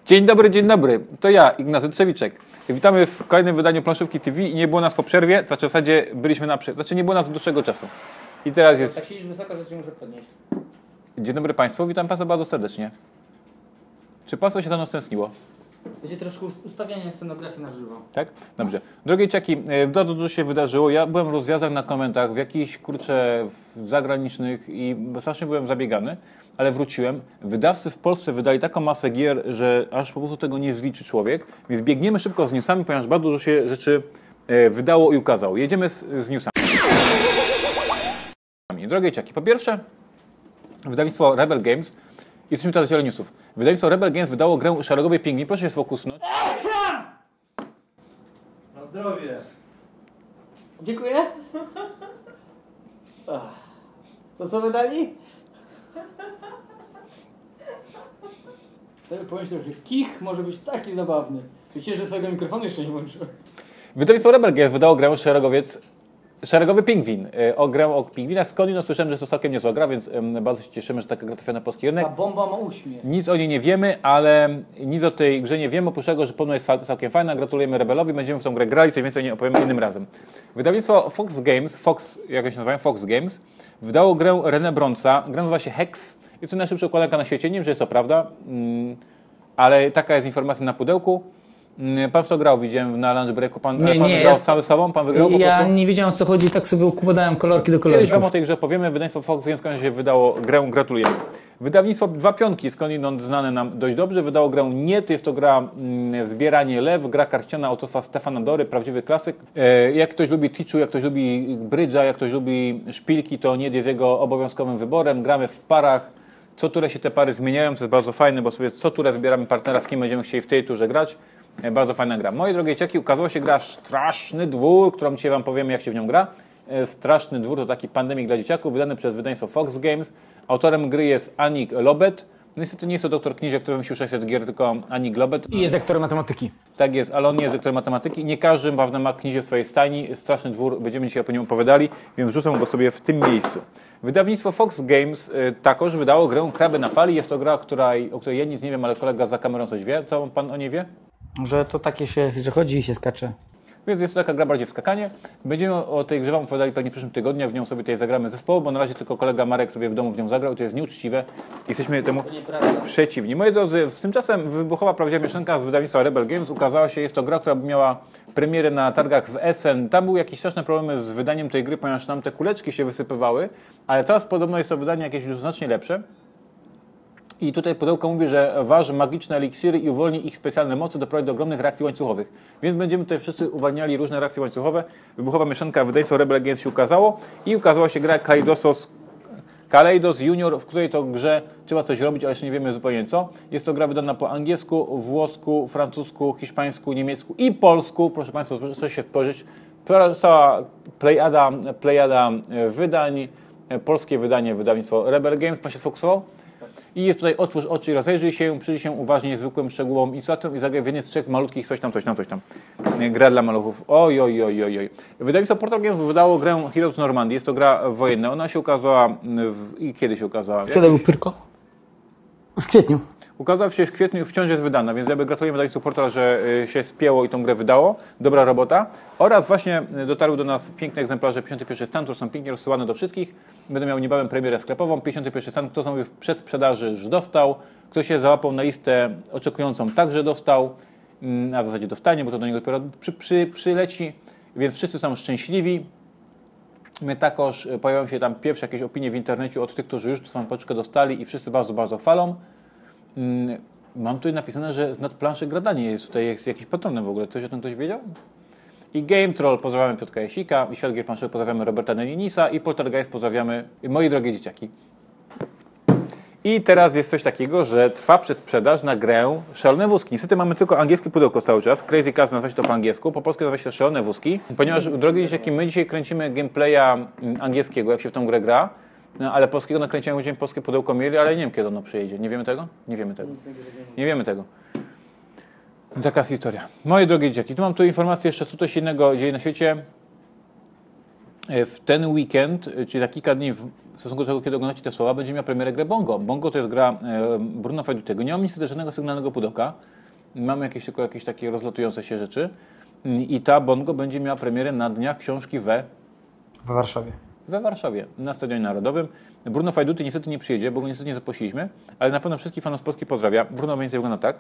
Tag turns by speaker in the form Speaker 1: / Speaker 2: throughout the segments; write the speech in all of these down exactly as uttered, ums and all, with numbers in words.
Speaker 1: Dzień dobry, dzień dobry. To ja, Ignacy Trzewiczek. Witamy w kolejnym wydaniu Planszówki T V i nie było nas po przerwie, to w zasadzie byliśmy na przerwie. Znaczy nie było nas od dłuższego czasu. I teraz jest...
Speaker 2: Tak siedzisz wysoko, że cię muszę podnieść.
Speaker 1: Dzień dobry Państwu, witam Państwa bardzo serdecznie. Czy Państwo się za mną stęskniło?
Speaker 2: Będzie troszkę ustawianie scenografii na żywo.
Speaker 1: Tak? Dobrze. Drogie Czeki, bardzo dużo się wydarzyło. Ja byłem w rozjazdach na komentach, w jakichś, kurczę, w zagranicznych i strasznie byłem zabiegany, ale wróciłem. Wydawcy w Polsce wydali taką masę gier, że aż po prostu tego nie zliczy człowiek. Więc biegniemy szybko z newsami, ponieważ bardzo dużo się rzeczy wydało i ukazało. Jedziemy z, z newsami. Drogie Czeki, po pierwsze, wydawnictwo Rebel Games, jesteśmy teraz w dziale newsów. Wydawnictwo Rebel Games wydało grę Szaragowy Pingwin. Proszę się sfokusnąć.
Speaker 3: Na zdrowie.
Speaker 2: Dziękuję. To co wydali? To bym pomyślał, że kich może być taki zabawny. Wiecie, że swojego mikrofonu jeszcze nie włączyłem.
Speaker 1: Wydawnictwo Rebel Games wydało grę Szeregowiec, Szeregowy Pingwin. O grę o pingwinach. Skąd no, słyszałem, że jest to całkiem niezła gra, więc um, bardzo się cieszymy, że taka gra trafia na polski rynek.
Speaker 2: Ta bomba ma uśmiech.
Speaker 1: Nic o niej nie wiemy, ale nic o tej grze nie wiemy, oprócz tego, że podobno jest całkiem fajna. Gratulujemy Rebelowi, będziemy w tą grę grali, coś więcej nie opowiemy innym razem. Wydawnictwo Fox Games, Fox, jak się nazywają, Fox Games, wydało grę René Bronca. Gra nazywa się Hex. Jest to najszybsza układanka na świecie. Nie wiem, że jest to prawda, mm, ale taka jest informacja na pudełku. Pan w to grał, widziałem na lunch breaku. Pan,
Speaker 4: nie,
Speaker 1: pan
Speaker 4: nie,
Speaker 1: wygrał
Speaker 4: ja,
Speaker 1: sam z sobą? Pan wygrał po
Speaker 4: Ja
Speaker 1: prostu?
Speaker 4: nie wiedziałem, o co chodzi, tak sobie układałem kolorki do kolorów.
Speaker 1: Kiedyś wam o tej grze powiemy. Wydawnictwo Fox Games w końcu się wydało grę, gratulujemy. Wydawnictwo Dwa Pionki, skądinąd znane nam dość dobrze, wydało grę Niet. Jest to gra mm, Zbieranie Lew, gra karciana autorstwa Stefana Dory, prawdziwy klasyk. E, jak ktoś lubi Tichu, jak ktoś lubi brydża, jak ktoś lubi szpilki, to Niet jest jego obowiązkowym wyborem. Gramy w parach. Co turę się te pary zmieniają, to jest bardzo fajne, bo sobie co turę wybieramy partnera, z kim będziemy chcieli w tej turze grać. Bardzo fajna gra. Moje drogie Czeki, ukazała się gra Straszny Dwór, którą dzisiaj wam powiemy, jak się w nią gra. Straszny Dwór to taki pandemik dla dzieciaków, wydany przez wydawnictwo Fox Games. Autorem gry jest Anik Lobet. No niestety nie jest to doktor Kniziak, który wymyślił sześćset gier, tylko Anik Lobet.
Speaker 4: I jest doktorem matematyki.
Speaker 1: Tak jest, ale on nie jest doktorem matematyki. Nie każdy pewnie ma Knizie w swojej stajni. Straszny Dwór, będziemy dzisiaj o nim opowiadali, więc rzucam go sobie w tym miejscu. Wydawnictwo Fox Games y, takoż wydało grę Kraby na fali. Jest to gra, której, o której ja nic nie wiem, ale kolega za kamerą coś wie. Co pan o niej wie?
Speaker 4: Że to takie się, że chodzi i się skacze.
Speaker 1: Więc jest to taka gra bardziej w skakanie. Będziemy o tej grze wam opowiadali pewnie w przyszłym tygodniu, w nią sobie tutaj zagramy zespołu, bo na razie tylko kolega Marek sobie w domu w nią zagrał i to jest nieuczciwe. Jesteśmy temu przeciwni. Moi drodzy, z tymczasem wybuchowa prawdziwa mieszanka z wydawnictwa Rebel Games ukazała się. Jest to gra, która miała premierę na targach w Essen. Tam były jakieś straszne problemy z wydaniem tej gry, ponieważ tam te kuleczki się wysypywały, ale teraz podobno jest to wydanie jakieś już znacznie lepsze. I tutaj pudełko mówi, że waży magiczne eliksiry i uwolni ich specjalne mocy, doprowadzi do ogromnych reakcji łańcuchowych. Więc będziemy tutaj wszyscy uwalniali różne reakcje łańcuchowe. Wybuchowa mieszanka wydawnictwa Rebel Games się ukazało i ukazała się gra Kaleidos, Kaleidos Junior, w której to grze trzeba coś robić, ale jeszcze nie wiemy zupełnie co. Jest to gra wydana po angielsku, włosku, francusku, hiszpańsku, niemiecku i polsku. Proszę Państwa, coś się spojrzeć. Cała plejada, plejada wydań, polskie wydanie, wydawnictwo Rebel Games. Pan się sfokusował? I jest tutaj otwórz oczy i rozejrzyj się, przyjrzyj się uważnie niezwykłym szczegółom i sytuacjom i zagraj w jednej z trzech malutkich coś tam, coś tam, coś tam. Gra dla maluchów. Oj, oj, oj, oj, oj. Wydawnictwo Portal Games wydało grę Heroes Normandy. Jest to gra wojenna. Ona się ukazała w... i kiedy się ukazała?
Speaker 4: Kiedy był Pyrko? W kwietniu.
Speaker 1: Ukazała się w kwietniu, wciąż jest wydana, więc jakby gratulujemy wydawnictwu Portal, że się spięło i tą grę wydało. Dobra robota. Oraz właśnie dotarły do nas piękne egzemplarze pięćdziesiąty pierwszy stan, które są pięknie rozsyłane do wszystkich. Będę miał niebawem premierę sklepową. pięćdziesiąty pierwszy stan, kto zamówił w przedsprzedaży, już dostał. Kto się załapał na listę oczekującą, także dostał. A w zasadzie dostanie, bo to do niego dopiero przy, przy, przyleci. Więc wszyscy są szczęśliwi. My takoż pojawiają się tam pierwsze jakieś opinie w internecie od tych, którzy już swoją paczkę dostali i wszyscy bardzo, bardzo chwalą. Mam tu napisane, że z nadplanszy gradanie jest tutaj jest jakiś patronem w ogóle. Coś o tym ktoś wiedział? I Game Troll pozdrawiamy Piotra Jasika, i Świat Gier Planszowych pozdrawiamy Roberta Neninisa i Poltergeist pozdrawiamy moi drogie dzieciaki. I teraz jest coś takiego, że trwa przedsprzedaż na grę Szalone Wózki. Niestety mamy tylko angielskie pudełko cały czas. Crazy Cast nazywa się to po angielsku, po polsku nazywa się to Szalone Wózki. Ponieważ, drogie dzieciaki, my dzisiaj kręcimy gameplaya angielskiego, jak się w tą grę gra. No, ale polskiego nakręcenia będziemy polskie pudełko mieli, ale nie wiem, kiedy ono przyjedzie. Nie wiemy tego? Nie wiemy tego. Nie wiemy tego. Taka jest historia. Moje drogie dzieciaki, tu mam tu informację jeszcze, co coś innego dzieje na świecie. W ten weekend, czyli za kilka dni w stosunku do tego, kiedy oglądacie te słowa, będzie miała premierę grę Bongo. Bongo to jest gra Bruno Fajdutego. Nie mam niestety żadnego sygnalnego pudełka. Mamy jakieś tylko jakieś takie rozlatujące się rzeczy. I ta Bongo będzie miała premierę na Dniach Książki we,
Speaker 4: W Warszawie.
Speaker 1: we Warszawie, na Stadionie Narodowym. Bruno Fajduty niestety nie przyjedzie, bo go niestety nie zaprosiliśmy, ale na pewno wszystkich fanów z Polski pozdrawia. Bruno mniej więcej wygląda tak.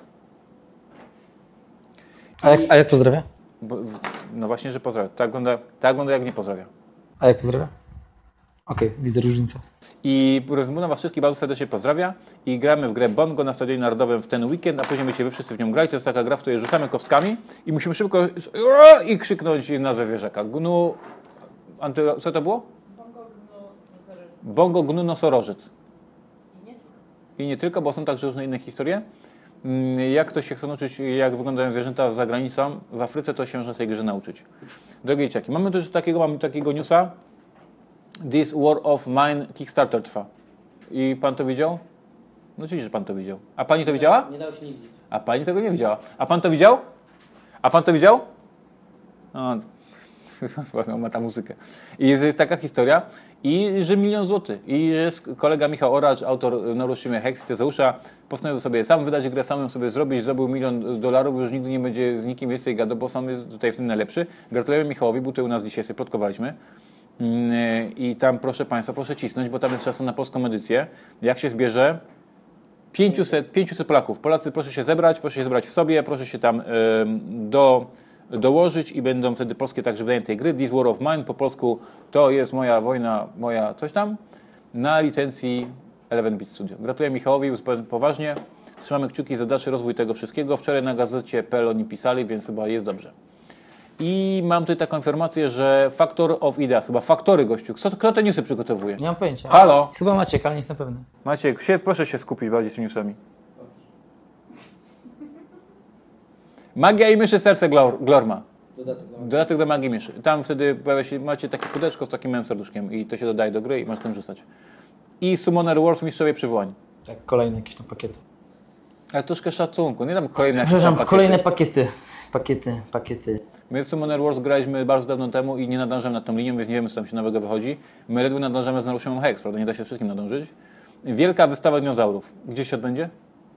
Speaker 4: A jak, a jak pozdrawia?
Speaker 1: Bo, no właśnie, że pozdrawia. Tak wygląda, tak wygląda jak nie pozdrawia.
Speaker 4: A jak pozdrawia? Okej, widzę różnicę.
Speaker 1: I Bruno was wszystkich bardzo serdecznie pozdrawia i gramy w grę Bongo na Stadionie Narodowym w ten weekend, a później będziecie wy wszyscy w nią grać. To jest taka gra, w której rzucamy kostkami i musimy szybko i krzyknąć nazwę zwierzaka. Gnu... Anty... Co to było? Bongo Gnu Nosorożec. I nie tylko, bo są także różne inne historie. Jak ktoś się chce nauczyć, jak wyglądają zwierzęta za granicą, w Afryce, to się można tej grze nauczyć. Drogie dzieciaki, mamy też takiego, mamy takiego newsa. This War of Mine Kickstarter trwa. I pan to widział? No oczywiście, że pan to widział. A pani to widziała?
Speaker 2: Nie dało się nie widzieć.
Speaker 1: A pani tego nie widziała. A pan to widział? A pan to widział? No, no ma ta muzykę. I jest taka historia. I że milion złotych. I że kolega Michał Oracz, autor Naruszymy Hex i Tezeusza, postanowił sobie sam wydać grę, sam ją sobie zrobić, zrobił milion dolarów, już nigdy nie będzie z nikim więcej gadał, bo sam jest tutaj w tym najlepszy. Gratulujemy Michałowi, był tutaj u nas dzisiaj, sobie plotkowaliśmy. I tam proszę Państwa, proszę cisnąć, bo tam jest czas na polską edycję. Jak się zbierze pięćset, pięćset Polaków. Polacy, proszę się zebrać, proszę się zebrać w sobie, proszę się tam y, do, dołożyć i będą wtedy polskie także wydanie tej gry. This War of Mine, po polsku to jest moja wojna, moja coś tam, na licencji Eleven Beat Studio. Gratuluję Michałowi, poważnie. Trzymamy kciuki za dalszy rozwój tego wszystkiego. Wczoraj na gazecie kropka p l oni pisali, więc chyba jest dobrze. I mam tutaj taką informację, że Factor of Ideas, chyba Faktory, gościu. Kto, kto te newsy przygotowuje?
Speaker 4: Nie mam pojęcia.
Speaker 1: Halo?
Speaker 4: Chyba Maciek, ale nie jestem pewny.
Speaker 1: Maciek, się, proszę się skupić bardziej z tymi newsami. Magia i myszy, serce glor, Glorma.
Speaker 2: Dodatek do
Speaker 1: Dodatek do magii i myszy. Tam wtedy pojawia się, macie takie pudełko z takim małym serduszkiem i to się dodaje do gry i możesz tym rzucać. I Summoner Wars, mistrzowie przywołań.
Speaker 4: Tak, kolejne jakieś tam pakiety.
Speaker 1: Ale troszkę szacunku, nie tam kolejne jakieś
Speaker 4: Przepraszam,
Speaker 1: tam pakiety.
Speaker 4: kolejne pakiety. Pakiety, pakiety.
Speaker 1: My w Summoner Wars graliśmy bardzo dawno temu i nie nadążamy nad tą linią, więc nie wiemy, co tam się nowego wychodzi. My ledwo nadążamy z Naruszyną Hex, prawda? Nie da się wszystkim nadążyć. Wielka wystawa dinozaurów. Gdzie się odbędzie?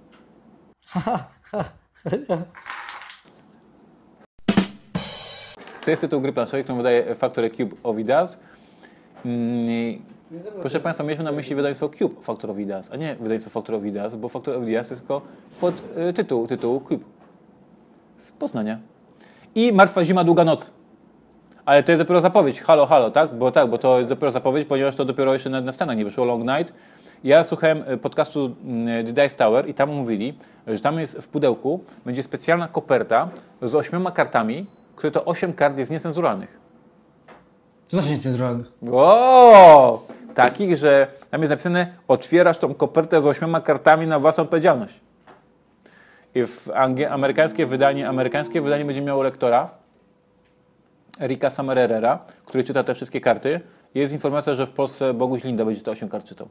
Speaker 1: To jest tytuł gry planszowej, którą wydaje Factory Cube of Ideas. Mm, proszę Państwa, mieliśmy na myśli wydawnictwo Cube Factor of Ideas, a nie wydawnictwo Factor of Ideas, bo Factor of Ideas jest tylko pod y, tytuł, tytułu Cube. Z Poznania. I Martwa Zima, Długa Noc. Ale to jest dopiero zapowiedź. Halo, halo, tak? Bo tak, bo to jest dopiero zapowiedź, ponieważ to dopiero jeszcze na, na Stanach nie wyszło. Long Night. Ja słuchałem podcastu The Dice Tower i tam mówili, że tam jest w pudełku będzie specjalna koperta z ośmioma kartami, które to osiem kart jest niecenzuralnych.
Speaker 4: Co znaczy niecenzuralnych?
Speaker 1: O, takich, że tam jest napisane, otwierasz tą kopertę z ośmioma kartami na własną odpowiedzialność. I w angie- amerykańskie wydanie, amerykańskie wydanie będzie miało lektora Erika Samererera, który czyta te wszystkie karty. Jest informacja, że w Polsce Boguś Linda będzie te osiem kart czytał.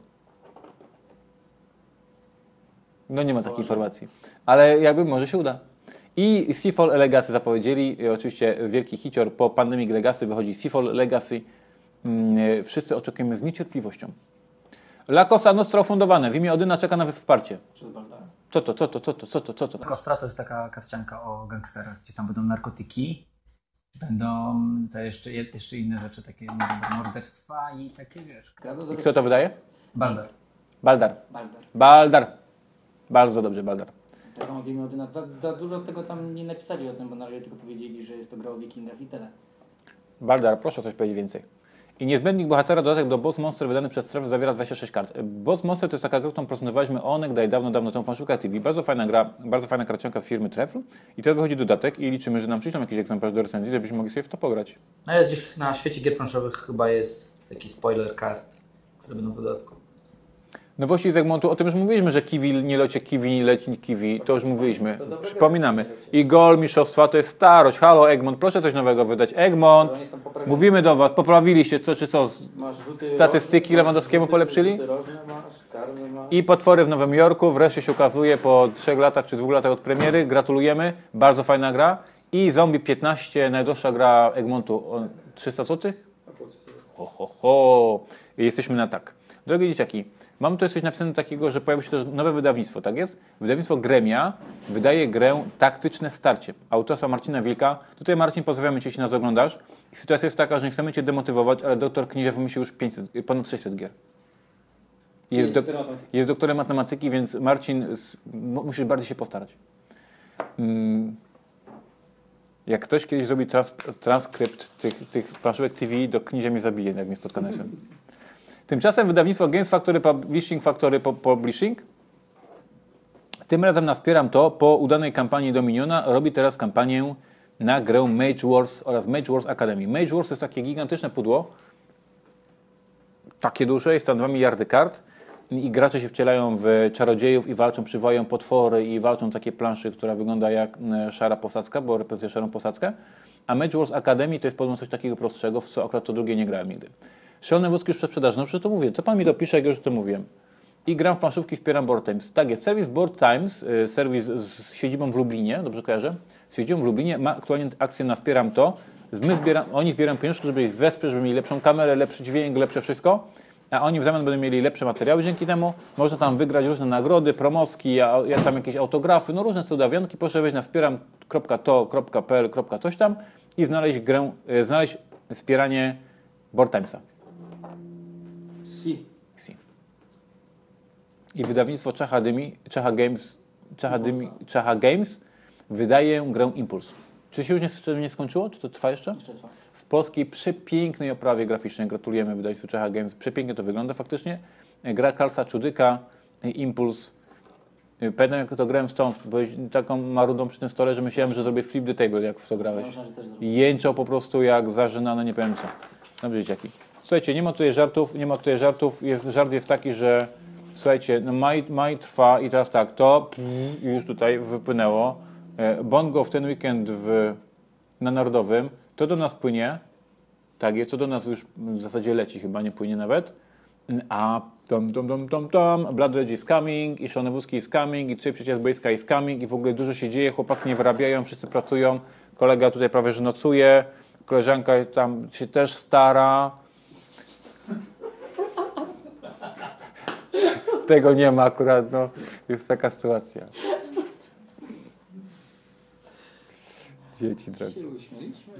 Speaker 1: No nie ma takiej informacji. Ale jakby może się uda. I Seafall Legacy zapowiedzieli. I oczywiście wielki hicior po Pandemic Legacy wychodzi Seafall Legacy. Hmm, wszyscy oczekujemy z niecierpliwością. La Cosa Nostra ufundowane. W imię Odyna czeka na wsparcie. Co to, co to, co to, co to, co to?
Speaker 4: Kostra to jest taka karcianka o gangsterach, gdzie tam będą narkotyki, będą te jeszcze, jeszcze inne rzeczy, takie nie wiem, morderstwa i takie, wiesz.
Speaker 1: I kto to wydaje?
Speaker 4: Baldar.
Speaker 1: Baldar.
Speaker 2: Baldar.
Speaker 1: Baldar. Bardzo dobrze, Baldar.
Speaker 2: Tak samo wiemy od nas. Za, za dużo tego tam nie napisali o tym, bo na razie tylko powiedzieli, że jest to gra o wikingach i tyle.
Speaker 1: Baldar, proszę coś powiedzieć więcej. I niezbędnik bohatera dodatek do Boss Monster wydany przez Strefę zawiera dwadzieścia sześć kart. Boss Monster to jest taka gra, którą prezentowaliśmy onegdaj dawno, dawno temu w Planszówkach T V. Bardzo fajna gra, bardzo fajna karcianka z firmy Trefl. I teraz wychodzi dodatek i liczymy, że nam przyjdą jakiś egzemplarz do recenzji, żebyśmy mogli sobie w to pograć.
Speaker 4: No jest gdzieś na świecie gier planszowych chyba jest taki spoiler kart, które będą w dodatku.
Speaker 1: Nowości z Egmontu, o tym już mówiliśmy, że Kiwi nie lecie, Kiwi nie leci, Kiwi, to już mówiliśmy. Przypominamy. I gol mistrzostwa to jest starość. Halo Egmont, proszę coś nowego wydać. Egmont, mówimy do Was, poprawiliście co czy co? Statystyki Lewandowskiemu polepszyli? I Potwory w Nowym Jorku, wreszcie się ukazuje po trzech latach czy dwóch latach od premiery. Gratulujemy, bardzo fajna gra. I Zombie piętnaście, najdroższa gra Egmontu, o trzysta złotych? Ho, ho, ho. Jesteśmy na tak. Drogie dzieciaki, mam tutaj coś napisane takiego, że pojawi się też nowe wydawnictwo, tak jest? Wydawnictwo Gremia wydaje grę Taktyczne Starcie autorstwa Marcina Wilka. Tutaj Marcin, pozdrawiamy Cię, jeśli nas oglądasz. I sytuacja jest taka, że nie chcemy Cię demotywować, ale doktor Knizie wymyślił już pięćset, ponad sześćset gier. Jest, do, jest doktorem matematyki, więc Marcin, musisz bardziej się postarać. Hmm. Jak ktoś kiedyś zrobi trans, transkrypt tych, tych planszówek T V, to Knizia mnie zabije, jak mnie spotka nesem. Tymczasem wydawnictwo Games Factory Publishing Factory Publishing, tym razem na Wspieram To, po udanej kampanii Dominiona, robi teraz kampanię na grę Mage Wars oraz Mage Wars Academy. Mage Wars to jest takie gigantyczne pudło, takie duże, jest tam dwa miliardy kart i gracze się wcielają w czarodziejów i walczą, przywołają potwory i walczą takie planszy, która wygląda jak szara posadzka, bo reprezentuje szarą posadzkę. A Mage Wars Academy to jest podobno coś takiego prostszego, w co akurat to drugie nie grałem nigdy. Szalone wózki już przed sprzedażą, no przecież to mówię, to pan mi dopisze, jak już to mówiłem. I gram w planszówki, wspieram Board Times. Tak jest, serwis Board Times, serwis z siedzibą w Lublinie, dobrze kojarzę? Z siedzibą w Lublinie ma aktualnie akcję na Wspieram To. My zbieram, oni zbierają pieniążki, żeby ich wesprzeć, żeby mieli lepszą kamerę, lepszy dźwięk, lepsze wszystko. A oni w zamian będą mieli lepsze materiały dzięki temu. Można tam wygrać różne nagrody, promoski, ja, ja tam jakieś autografy, no różne cudawianki. Proszę wejść na wspieram kropka to kropka p l kropka coś tam i znaleźć grę, e, znaleźć wspieranie Board Timesa.
Speaker 2: Si.
Speaker 1: Si. I wydawnictwo Czacha, Dymi, Czacha Games, Czacha, Dymi, Czacha Games wydaje grę Impuls. Czy się już nie, nie skończyło? Czy to trwa jeszcze?
Speaker 2: Jeszcze trwa.
Speaker 1: W polskiej przepięknej oprawie graficznej. Gratulujemy wydawnictwu Czacha Games. Przepięknie to wygląda faktycznie. Gra Karlsa Czudyka, Impuls. Pamiętam, jak to grałem stąd, byłeś taką marudą przy tym stole, że myślałem, że zrobię flip the table, jak w to grałeś. Jęczał po prostu jak zażynane, nie powiem co. Dobrze, dzieciaki. Słuchajcie, nie ma tutaj żartów, nie ma tutaj żartów. Jest, żart jest taki, że słuchajcie, no maj, maj trwa i teraz tak, to już tutaj wypłynęło. Bongo w ten weekend w, na Narodowym, to do nas płynie, tak jest, to do nas już w zasadzie leci, chyba nie płynie nawet, a tom, tom, tom, tom, tom, Blood Rage is coming, i Szalone wózki is coming, i Trzy przyjaciół z boiska is coming, i w ogóle dużo się dzieje, chłopaki nie wyrabiają, wszyscy pracują, kolega tutaj prawie że nocuje, koleżanka tam się też stara. Tego nie ma akurat, no, jest taka sytuacja. Dzieci drogie.
Speaker 2: Się uśmieliśmy.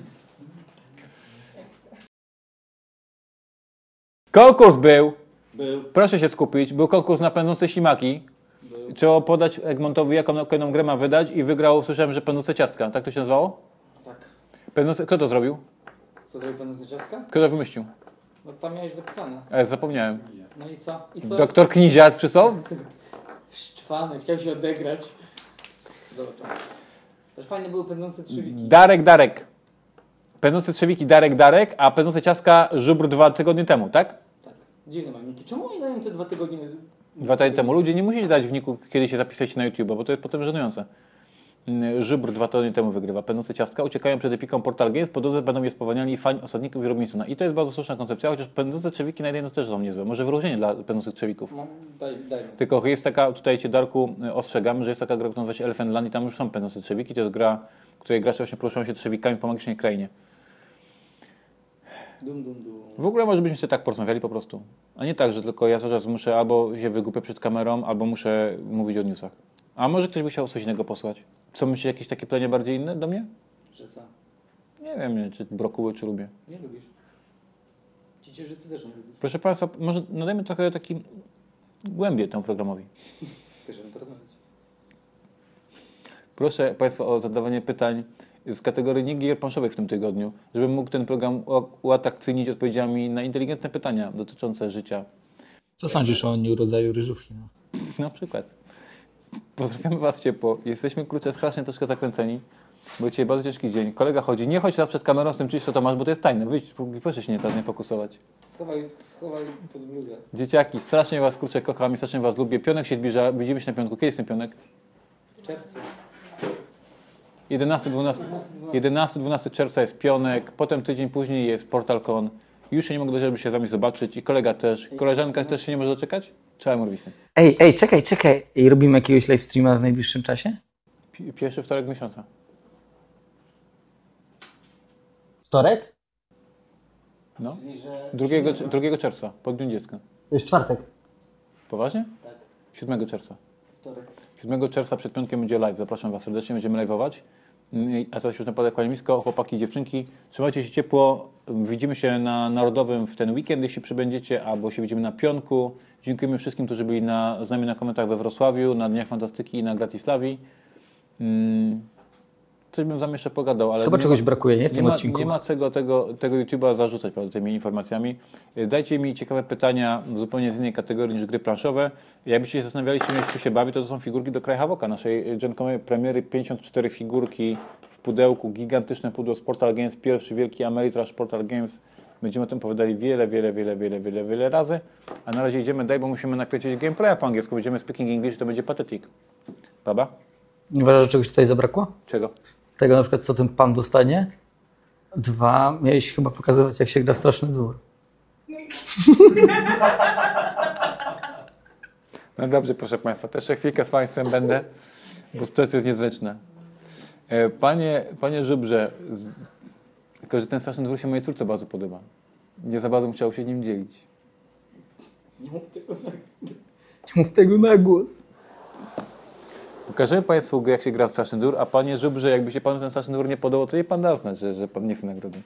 Speaker 1: Konkurs był.
Speaker 2: Był.
Speaker 1: Proszę się skupić. Był konkurs na pędzące ślimaki.
Speaker 2: Był.
Speaker 1: Trzeba podać Egmontowi, jaką kolejną grę ma wydać i wygrał, słyszałem, że pędzące ciastka. Tak to się nazywało?
Speaker 2: Tak.
Speaker 1: Pędzące... Kto to zrobił?
Speaker 2: Co zrobił pan z ciastka?
Speaker 1: Kto to wymyślił?
Speaker 2: No tam miałeś zapisane.
Speaker 1: E, zapomniałem.
Speaker 2: No i co? I co?
Speaker 1: Doktor Kniziat przysłał?
Speaker 2: Szczwany, chciał się odegrać. Dobra. Też fajne były pędzące trzywiki.
Speaker 1: Darek, Darek. Pędzące trzewiki Darek, Darek, a pędzące ciastka Żubr dwa tygodnie temu, tak?
Speaker 2: Tak. Dziwne mamiki. Czemu oni dają te dwa tygodnie?
Speaker 1: Dwa tygodnie temu. Ludzie nie musicie dać w niku, kiedy się zapisać na YouTube, bo to jest potem żenujące. Żubr dwa tygodnie temu wygrywa. Pędzące ciastka uciekają przed epiką Portal Games, po drodze będą je spowalniali fani Osadników i Robinsona. I to jest bardzo słuszna koncepcja, chociaż pędzące trzewiki na jednej nocy też są niezłe. Może wyróżnienie dla pędzących trzewików.
Speaker 2: No, daj, daj.
Speaker 1: Tylko jest taka, tutaj Cię Darku ostrzegam, że jest taka gra, która nazywa się Elephant Land i tam już są pędzące trzewiki. To jest gra, w której gracze właśnie poruszają się trzewikami po magicznej krainie.
Speaker 2: Dum, dum, dum.
Speaker 1: W ogóle może byśmy sobie tak porozmawiali po prostu. A nie tak, że tylko ja cały czas muszę albo się wygłupię przed kamerą, albo muszę mówić o newsach. A może ktoś by chciał coś innego posłać? Co myślisz, jakieś takie planie bardziej inne do mnie?
Speaker 2: Że co?
Speaker 1: Nie wiem, nie, czy brokuły, czy lubię.
Speaker 2: Nie lubisz. Ciecierzycy też nie lubisz.
Speaker 1: Proszę Państwa, może nadajmy trochę taki głębię temu programowi.
Speaker 2: Też żeby porozmawiać.
Speaker 1: Proszę Państwa o zadawanie pytań z kategorii nie gier planszowych w tym tygodniu, żebym mógł ten program uatrakcyjnić odpowiedziami na inteligentne pytania dotyczące życia.
Speaker 4: Co sądzisz o rodzaju ryżówki? No?
Speaker 1: Na przykład. Pozdrawiamy Was ciepło. Jesteśmy, kurczę, strasznie troszkę zakręceni, bo dzisiaj bardzo ciężki dzień. Kolega chodzi. Nie chodź teraz przed kamerą z tym czymś, co to masz, bo to jest tajne. Wyjdź, proszę się nie teraz nie fokusować.
Speaker 2: Schowaj, schowaj pod bluzę.
Speaker 1: Dzieciaki, strasznie Was, kurczę, kocham i strasznie Was lubię. Pionek się zbliża. Widzimy się na pionku. Kiedy jest ten pionek?
Speaker 2: W czerwcu.
Speaker 1: jedenastego dwunastego czerwca jest pionek, potem tydzień później jest PortalCon. Już się nie mogę doczekać, żeby się z Wami zobaczyć. I kolega też. Koleżanka też się nie może doczekać? Czołem Morwisy.
Speaker 4: Ej, ej, czekaj, czekaj. I robimy jakiegoś live streama w najbliższym czasie?
Speaker 1: Pi- Pierwszy wtorek miesiąca.
Speaker 4: Wtorek?
Speaker 1: No.
Speaker 2: Czyli, że...
Speaker 1: Drugiego, drugiego czerwca, po Dniu Dziecka.
Speaker 4: To jest czwartek.
Speaker 1: Poważnie?
Speaker 2: Tak.
Speaker 1: siódmego czerwca.
Speaker 2: Wtorek.
Speaker 1: siódmego czerwca przed piątkiem będzie live. Zapraszam Was serdecznie, będziemy live'ować. A teraz już naprawdę kłaniam nisko. Chłopaki, dziewczynki, trzymajcie się ciepło. Widzimy się na Narodowym w ten weekend, jeśli przybędziecie, albo się widzimy na Pionku. Dziękujemy wszystkim, którzy byli na, z nami na komentach we Wrocławiu, na Dniach Fantastyki i na Gratislavii. Hmm. Coś bym wam jeszcze pogadał, ale
Speaker 4: Chyba
Speaker 1: nie
Speaker 4: czegoś
Speaker 1: ma,
Speaker 4: brakuje, nie? W tym
Speaker 1: nie ma,
Speaker 4: odcinku.
Speaker 1: nie ma tego, tego, tego YouTube'a zarzucać, prawda, tymi informacjami. Dajcie mi ciekawe pytania zupełnie z innej kategorii niż gry planszowe. Jakbyście się zastanawiali, czym jeszcze się bawi, to to są figurki do Krajhavoka, naszej Gen-Comowej premiery. pięćdziesiąt cztery figurki w pudełku, gigantyczne pudło z Portal Games, pierwszy wielki Ameritrash Portal Games. Będziemy o tym opowiadali wiele, wiele, wiele, wiele, wiele, wiele razy. A na razie idziemy dalej, bo musimy nakręcić gameplaya po angielsku. Będziemy speaking English, to będzie pathetic. Baba?
Speaker 4: Nie uważasz, że czegoś tutaj zabrakło?
Speaker 1: Czego?
Speaker 4: Tego na przykład, co ten pan dostanie. Dwa, miałeś chyba pokazywać, jak się gra Straszny Dwór.
Speaker 1: No dobrze, proszę Państwa, też chwilkę z Państwem będę, bo sytuacja jest niezręczna. Panie, panie Żubrze, z... tylko że ten Straszny Dwór się mojej córce bardzo podoba. Nie za bardzo chciał się nim dzielić.
Speaker 2: Nie mów tego na...
Speaker 4: Nie mów tego na głos.
Speaker 1: Pokażemy Państwu, jak się gra w Straszny Dwór, a Panie Żubrze, jakby się Panu ten Straszny Dwór nie podobał, to jej Pan da znać, że, że Pan nie chce nagrody.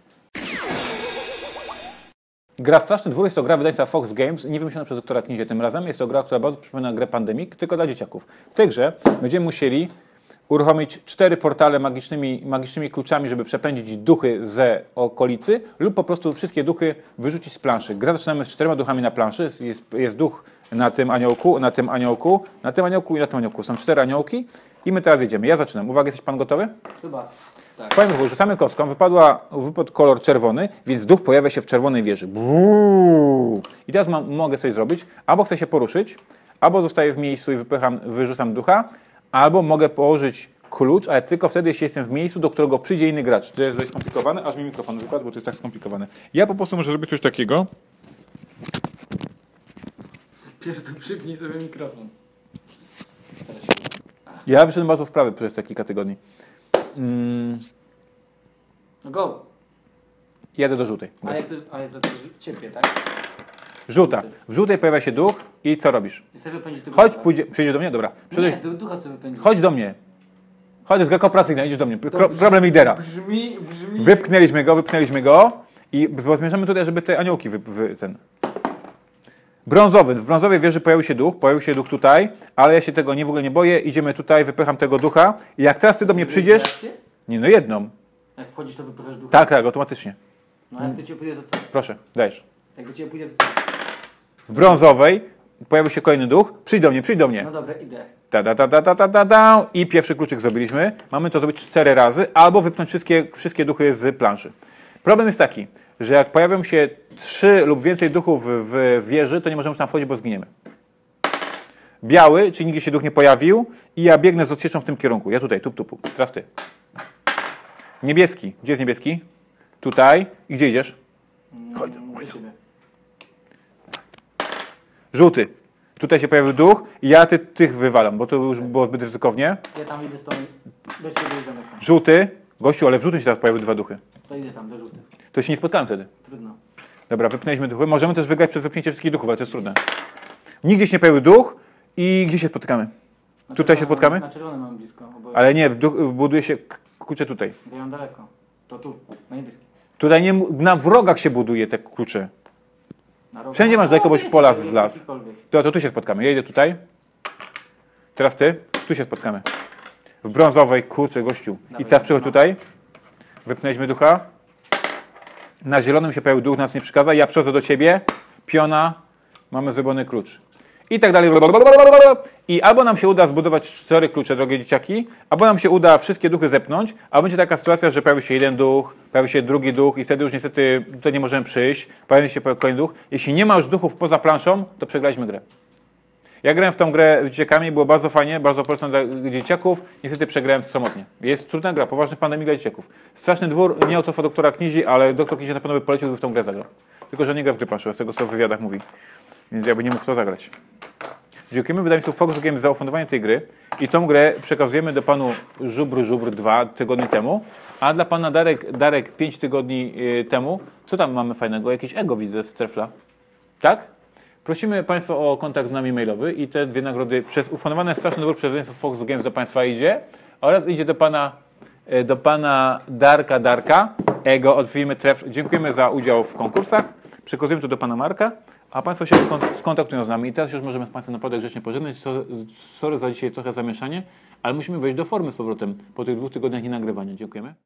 Speaker 1: Gra Straszny Dwór jest to gra wydawnictwa Fox Games, nie wymyślona przez doktora Knizie tym razem. Jest to gra, która bardzo przypomina grę Pandemic, tylko dla dzieciaków. W tej grze będziemy musieli uruchomić cztery portale magicznymi, magicznymi kluczami, żeby przepędzić duchy ze okolicy lub po prostu wszystkie duchy wyrzucić z planszy. Gra zaczynamy z czterema duchami na planszy. Jest, jest duch na tym aniołku, na tym aniołku, na tym aniołku i na tym aniołku. Są cztery aniołki i my teraz jedziemy. Ja zaczynam. Uwaga, jesteś Pan gotowy?
Speaker 2: Chyba. Tak.
Speaker 1: W swoim ruchu rzucamy kostką, wypadła, wypadł kolor czerwony, więc duch pojawia się w czerwonej wieży. Buuu. I teraz mam, mogę coś zrobić, albo chcę się poruszyć, albo zostaję w miejscu i wypycham, wyrzucam ducha, albo mogę położyć klucz, ale tylko wtedy, jeśli jestem w miejscu, do którego przyjdzie inny gracz. To jest dość skomplikowane, aż mi mikrofon wypadł, bo to jest tak skomplikowane. Ja po prostu muszę zrobić coś takiego.
Speaker 2: Pierwszy to przypnij sobie mikrofon.
Speaker 1: Ja wyszedłem bardzo w prawy przez kilka tygodni. Mm,
Speaker 2: No go.
Speaker 1: jadę do żółtej.
Speaker 2: Ale, ale za to ciepie, tak?
Speaker 1: Żółta. W żółtej pojawia się duch i co robisz?
Speaker 2: I sobie wypędzi tego
Speaker 1: Chodź,
Speaker 2: ducha.
Speaker 1: pójdzie, przyjdziesz do mnie? Dobra.
Speaker 2: Nie,
Speaker 1: Przyjdziesz,
Speaker 2: du- ducha sobie wypędzi.
Speaker 1: chodź do mnie. Chodź, jest gra kooperacyjna, idziesz do mnie.
Speaker 2: To
Speaker 1: Pro,
Speaker 2: brzmi-
Speaker 1: problem lidera.
Speaker 2: Brzmi, brzmi...
Speaker 1: Wypchnęliśmy go, wypchnęliśmy go i zmierzamy tutaj, żeby te aniołki wy, wy, ten... Brązowy. W brązowej wieży pojawił się duch, pojawił się duch tutaj, ale ja się tego nie w ogóle nie boję. Idziemy tutaj, wypycham tego ducha i jak teraz ty do mnie przyjdziesz...
Speaker 2: Reakcję?
Speaker 1: Nie, no jedną.
Speaker 2: Jak wchodzisz, to wypychasz ducha?
Speaker 1: Tak, tak, automatycznie.
Speaker 2: No jak do ciebie pójdzie, to co?
Speaker 1: Proszę, dajesz.
Speaker 2: Jak do ciebie pójdzie, to co?
Speaker 1: W brązowej pojawił się kolejny duch. Przyjdź do mnie, przyjdź do mnie.
Speaker 2: No dobra, idę.
Speaker 1: Ta, ta, ta, ta, ta, ta, ta, ta. I pierwszy kluczyk zrobiliśmy. Mamy to zrobić cztery razy, albo wypchnąć wszystkie, wszystkie duchy z planszy. Problem jest taki, że jak pojawią się trzy lub więcej duchów w wieży, to nie możemy już tam wchodzić, bo zginiemy. Biały, czyli nigdzie się duch nie pojawił i ja biegnę z odsieczą w tym kierunku. Ja tutaj, tup, tupu. Teraz ty. Niebieski. Gdzie jest niebieski? Tutaj. I gdzie idziesz? Chodź, chodź.
Speaker 2: ciebie.
Speaker 1: Żółty. Tutaj się pojawił duch i ja ty, tych wywalam, bo to już było zbyt ryzykownie.
Speaker 2: Ja tam idę z tą... Do ciebie i zamykam.
Speaker 1: Żółty. Gościu, ale w żółtym się teraz pojawiły dwa duchy.
Speaker 2: To idę tam, do żółtych.
Speaker 1: To się nie spotkałem wtedy.
Speaker 2: Trudno.
Speaker 1: Dobra, wypchnęliśmy duchy. Możemy też wygrać przez wypchnięcie wszystkich duchów, ale to jest trudne. Nigdzie się nie pojawił duch i gdzie się spotykamy?
Speaker 2: Na
Speaker 1: Tutaj się
Speaker 2: czerwone-
Speaker 1: spotkamy?
Speaker 2: Na czerwone mam blisko. Oboje.
Speaker 1: Ale nie, duch, buduje się k- klucze tutaj.
Speaker 2: Ja mam daleko. To tu, na niebieskim.
Speaker 1: Tutaj nie, mu- na wrogach się buduje te klucze.
Speaker 2: Na rogu.
Speaker 1: Wszędzie masz
Speaker 2: A,
Speaker 1: daleko, boś
Speaker 2: wiecie,
Speaker 1: pola
Speaker 2: to
Speaker 1: w las.
Speaker 2: jakikolwiek.
Speaker 1: To, to tu się spotkamy. Ja idę tutaj. Teraz ty. Tu się spotkamy. W brązowej, kurczę, gościu. I
Speaker 2: Dawaj,
Speaker 1: teraz przychodź
Speaker 2: no.
Speaker 1: tutaj. Wypchnęliśmy ducha. Na zielonym się pojawił duch, nas nie przeszkadza. Ja przychodzę do ciebie. Piona. Mamy zrobiony klucz. I tak dalej. I albo nam się uda zbudować cztery klucze, drogie dzieciaki, albo nam się uda wszystkie duchy zepnąć, a będzie taka sytuacja, że pojawi się jeden duch, pojawi się drugi duch i wtedy już niestety tutaj nie możemy przyjść. Pojawi się kolejny duch. Jeśli nie ma już duchów poza planszą, to przegraliśmy grę. Ja grałem w tą grę z dzieciakami, było bardzo fajnie, bardzo polecam dla dzieciaków. Niestety przegrałem samotnie. Jest trudna gra, poważny pandemii dla dzieciaków. Straszny Dwór, nie autorstwa doktora Knizi, ale doktor Knizi na pewno by polecił, gdyby w tą grę zagrał. Tylko że nie gra w gry planszowe, z tego co w wywiadach mówi. Więc jakby nie mógł to zagrać. Dziękujemy wydawnictwu Fox Games za ufundowanie tej gry i tą grę przekazujemy do panu Żubr Żubr dwa tygodnie temu, a dla pana Darek Darek pięć tygodni y, temu, co tam mamy fajnego? Jakieś ego widzę z trefla. Tak? Prosimy Państwa o kontakt z nami mailowy i te dwie nagrody przez ufanowane straszny dobór przez Fox Games do Państwa idzie oraz idzie do Pana, do pana Darka Darka, Ego od firmy Tref. Dziękujemy za udział w konkursach. Przekazujemy to do Pana Marka, a Państwo się skont skontaktują z nami. I teraz już możemy z Państwem naprawdę grzecznie pożegnać. Sorry za dzisiaj trochę zamieszanie, ale musimy wejść do formy z powrotem po tych dwóch tygodniach nienagrywania. Dziękujemy.